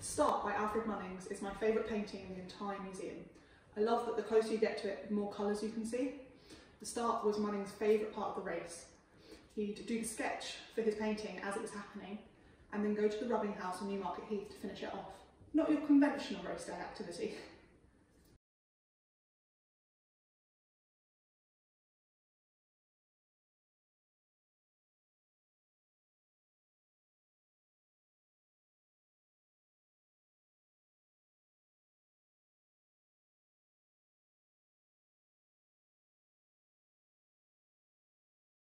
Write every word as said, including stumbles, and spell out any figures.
The Start by Alfred Munnings is my favourite painting in the entire museum. I love that the closer you get to it, the more colours you can see. The Start was Munnings' favourite part of the race. He'd do the sketch for his painting as it was happening, and then go to the rubbing house in Newmarket Heath to finish it off. Not your conventional race day activity.